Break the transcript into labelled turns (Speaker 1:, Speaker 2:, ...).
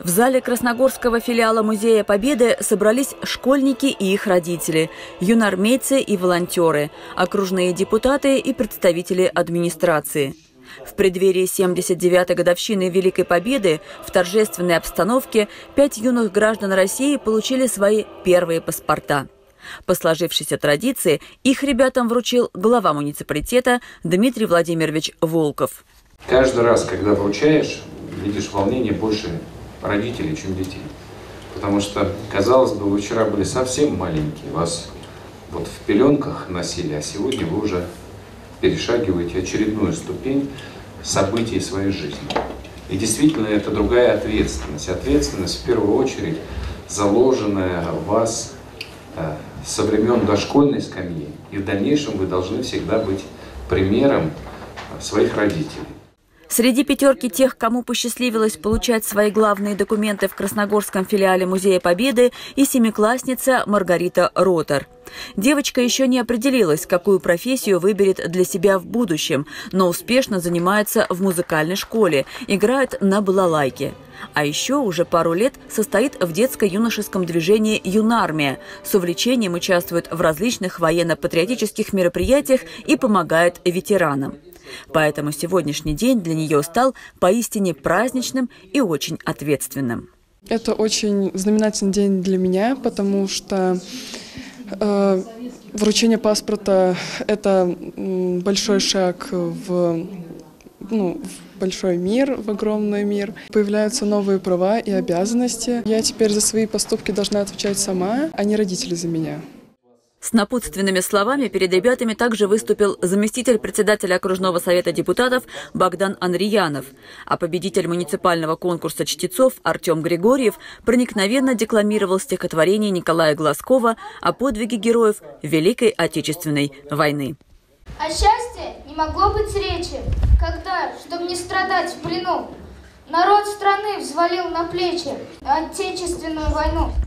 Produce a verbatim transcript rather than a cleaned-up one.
Speaker 1: В зале Красногорского филиала Музея Победы собрались школьники и их родители, юноармейцы и волонтеры, окружные депутаты и представители администрации. В преддверии семьдесят девятой годовщины Великой Победы в торжественной обстановке пять юных граждан России получили свои первые паспорта. По сложившейся традиции их ребятам вручил глава муниципалитета Дмитрий Владимирович Волков.
Speaker 2: Каждый раз, когда вручаешь, видишь волнение больше родителей, чем детей. Потому что, казалось бы, вы вчера были совсем маленькие, вас вот в пеленках носили, а сегодня вы уже перешагиваете очередную ступень событий своей жизни. И действительно, это другая ответственность. Ответственность, в первую очередь, заложенная в вас э, со времен дошкольной скамьи. И в дальнейшем вы должны всегда быть примером своих родителей.
Speaker 1: Среди пятерки тех, кому посчастливилось получать свои главные документы в Красногорском филиале Музея Победы, и семиклассница Маргарита Ротер. Девочка еще не определилась, какую профессию выберет для себя в будущем, но успешно занимается в музыкальной школе, играет на балалайке. А еще уже пару лет состоит в детско-юношеском движении «Юнармия», с увлечением участвует в различных военно-патриотических мероприятиях и помогает ветеранам. Поэтому сегодняшний день для нее стал поистине праздничным и очень ответственным.
Speaker 3: Это очень знаменательный день для меня, потому что э, вручение паспорта – это большой шаг в, ну, в большой мир, в огромный мир. Появляются новые права и обязанности. Я теперь за свои поступки должна отвечать сама, а не родители за меня.
Speaker 1: С напутственными словами перед ребятами также выступил заместитель председателя окружного совета депутатов Богдан Анриянов, а победитель муниципального конкурса чтецов Артем Григорьев проникновенно декламировал стихотворение Николая Глазкова о подвиге героев Великой Отечественной войны.
Speaker 4: О счастье не могло быть речи, когда, чтобы не страдать в плену, народ страны взвалил на плечи Отечественную войну.